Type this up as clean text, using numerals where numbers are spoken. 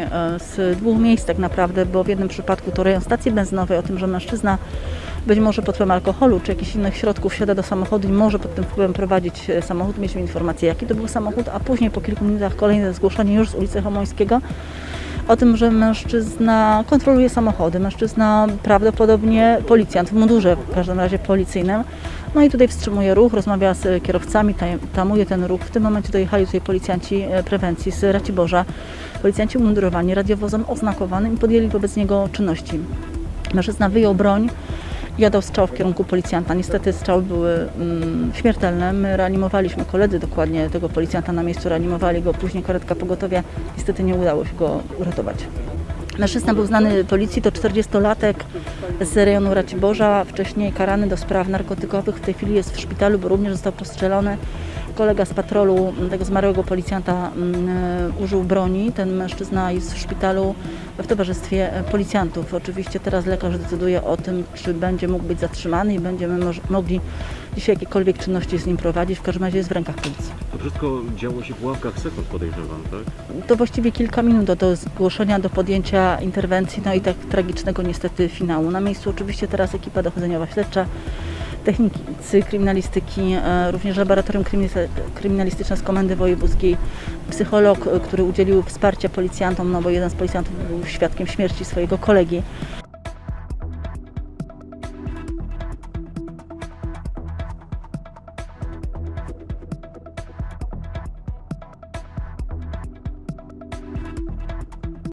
z dwóch miejsc tak naprawdę, bo w jednym przypadku to rejon stacji benzynowej, o tym, że mężczyzna być może pod wpływem alkoholu czy jakichś innych środków wsiada do samochodu i może pod tym wpływem prowadzić samochód. Mieliśmy informację, jaki to był samochód, a później po kilku minutach kolejne zgłoszenie już z ulicy Chomońskiego o tym, że mężczyzna kontroluje samochody. Mężczyzna prawdopodobnie policjant w mundurze, w każdym razie policyjnym. No i tutaj wstrzymuje ruch, rozmawia z kierowcami, tamuje ten ruch. W tym momencie dojechali tutaj policjanci prewencji z Raciborza. Policjanci umundurowani, radiowozem oznakowanym i podjęli wobec niego czynności. Mężczyzna wyjął broń i oddał strzał w kierunku policjanta. Niestety strzały były śmiertelne. My reanimowaliśmy, koledzy dokładnie tego policjanta na miejscu reanimowali go, później karetka pogotowia. Niestety nie udało się go uratować. Mężczyzna był znany policji, to 40-latek z rejonu Raciborza, wcześniej karany do spraw narkotykowych. W tej chwili jest w szpitalu, bo również został postrzelony. Kolega z patrolu tego zmarłego policjanta użył broni. Ten mężczyzna jest w szpitalu w towarzystwie policjantów. Oczywiście teraz lekarz decyduje o tym, czy będzie mógł być zatrzymany i będziemy mogli dzisiaj jakiekolwiek czynności z nim prowadzić. W każdym razie jest w rękach policji. To wszystko działo się w ławkach sekund, podejrzewam, tak? To właściwie kilka minut do zgłoszenia, do podjęcia interwencji, no i tak tragicznego niestety finału. Na miejscu oczywiście teraz ekipa dochodzeniowa śledcza, technicy kryminalistyki, również laboratorium kryminalistyczne z Komendy Wojewódzkiej, psycholog, który udzielił wsparcia policjantom, no bo jeden z policjantów był świadkiem śmierci swojego kolegi.